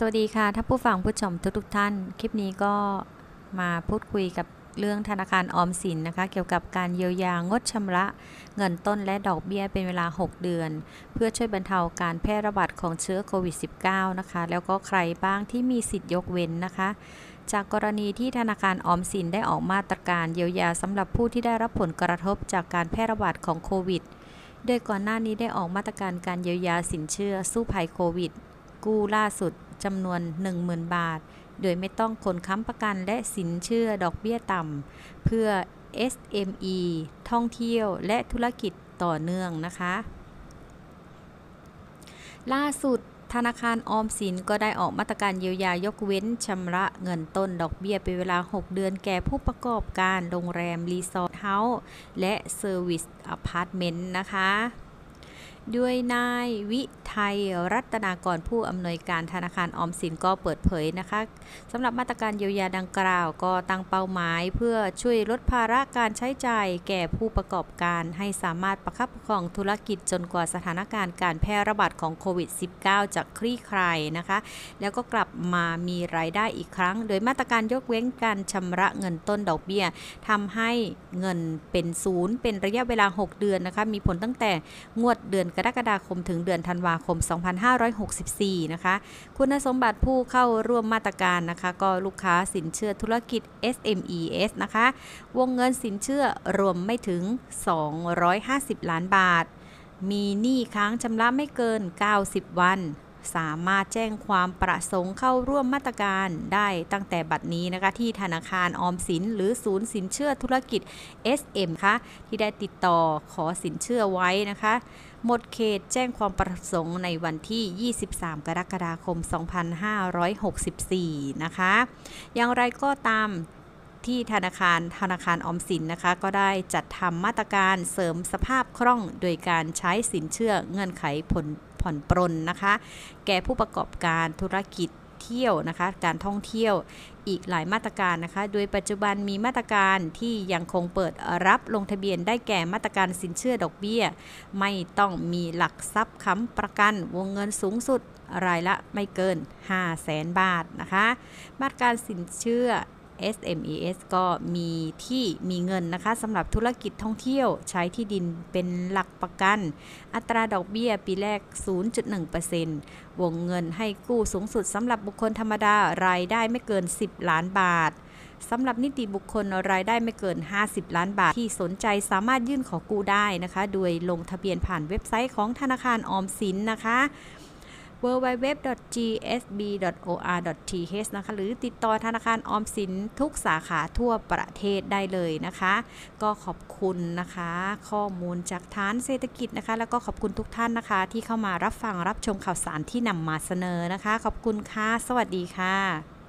สวัสดีค่ะท่านผู้ฟังผู้ชมทุกท่านคลิปนี้ก็มาพูดคุยกับเรื่องธนาคารออมสินนะคะเกี่ยวกับการเยียวยางดชำระเงินต้นและดอกเบี้ยเป็นเวลา6เดือนเพื่อช่วยบรรเทาการแพร่ระบาดของเชื้อโควิด -19 นะคะแล้วก็ใครบ้างที่มีสิทธิยกเว้นนะคะจากกรณีที่ธนาคารออมสินได้ออกมาตรการเยียวยาสำหรับผู้ที่ได้รับผลกระทบจากการแพร่ระบาดของโควิดโดยก่อนหน้านี้ได้ออกมาตรการการเยียวยาสินเชื่อสู้ภัยโควิดกู้ล่าสุดจำนวน 10,000 บาทโดยไม่ต้องคนค้ำประกันและสินเชื่อดอกเบี้ยต่ำเพื่อ SME ท่องเที่ยวและธุรกิจต่อเนื่องนะคะล่าสุดธนาคารออมสินก็ได้ออกมาตรการเยียวยายกเว้นชำระเงินต้นดอกเบี้ยเป็นเวลา6เดือนแก่ผู้ประกอบการโรงแรมรีสอร์ทเฮาส์และเซอร์วิสอพาร์ตเมนต์นะคะด้วยนายวิไทยรัตนากรผู้อำนวยการธนาคารออมสินก็เปิดเผยนะคะสำหรับมาตรการเยียวยาดังกล่าวก็ตั้งเป้าหมายเพื่อช่วยลดภาระการใช้จ่ายแก่ผู้ประกอบการให้สามารถประคับประคองธุรกิจจนกว่าสถานการณ์การแพร่ระบาดของโควิด -19 จะคลี่คลายนะคะแล้วก็กลับมามีรายได้อีกครั้งโดยมาตรการยกเว้นการชำระเงินต้นดอกเบี้ยทำให้เงินเป็นศูนย์เป็นระยะเวลา6เดือนนะคะมีผลตั้งแต่งวดเดือนกรกฎาคมถึงเดือนธันวาคม 2564 นะคะคุณสมบัติผู้เข้าร่วมมาตรการนะคะก็ลูกค้าสินเชื่อธุรกิจ SMEs นะคะวงเงินสินเชื่อรวมไม่ถึง250ล้านบาทมีหนี้ค้างชำระไม่เกิน90วันสามารถแจ้งความประสงค์เข้าร่วมมาตรการได้ตั้งแต่บัดนี้นะคะที่ธนาคารออมสินหรือศูนย์สินเชื่อธุรกิจ SM ค่ะที่ได้ติดต่อขอสินเชื่อไว้นะคะหมดเขตแจ้งความประสงค์ในวันที่ 23 กรกฎาคม 2564 นะคะอย่างไรก็ตามที่ธนาคารออมสินนะคะก็ได้จัดทำมาตรการเสริมสภาพคล่องโดยการใช้สินเชื่อเงื่อนไขผ่อนปรนนะคะแก่ผู้ประกอบการธุรกิจเที่ยวนะคะการท่องเที่ยวอีกหลายมาตรการนะคะโดยปัจจุบันมีมาตรการที่ยังคงเปิดรับลงทะเบียนได้แก่มาตรการสินเชื่อดอกเบี้ยไม่ต้องมีหลักทรัพย์ค้ำประกันวงเงินสูงสุดรายละไม่เกิน 500,000 บาทนะคะมาตรการสินเชื่อSMEs ก็มีเงินนะคะสำหรับธุรกิจท่องเที่ยวใช้ที่ดินเป็นหลักประกันอัตราดอกเบี้ยปีแรก 0.1% วงเงินให้กู้สูงสุดสำหรับบุคคลธรรมดารายได้ไม่เกิน10ล้านบาทสำหรับนิติบุคคลรายได้ไม่เกิน50ล้านบาทที่สนใจสามารถยื่นขอกู้ได้นะคะโดยลงทะเบียนผ่านเว็บไซต์ของธนาคารออมสินนะคะwww.gsb.or.th นะคะหรือติดต่อธนาคารออมสินทุกสาขาทั่วประเทศได้เลยนะคะก็ขอบคุณนะคะข้อมูลจากฐานเศรษฐกิจนะคะแล้วก็ขอบคุณทุกท่านนะคะที่เข้ามารับฟังรับชมข่าวสารที่นำมาเสนอนะคะขอบคุณค่ะสวัสดีค่ะ